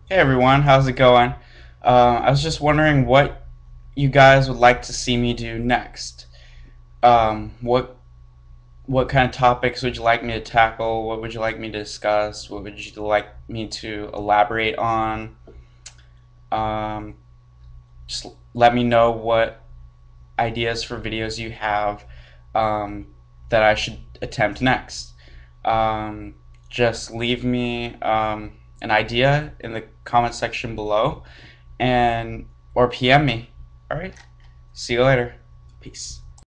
Hey everyone, how's it going? I was just wondering what you guys would like to see me do next. What kind of topics would you like me to tackle? What would you like me to discuss? What would you like me to elaborate on? Um, just let me know what ideas for videos you have that I should attempt next. Um, just leave me an idea in the comment section below and or PM me. All right. See you later. Peace.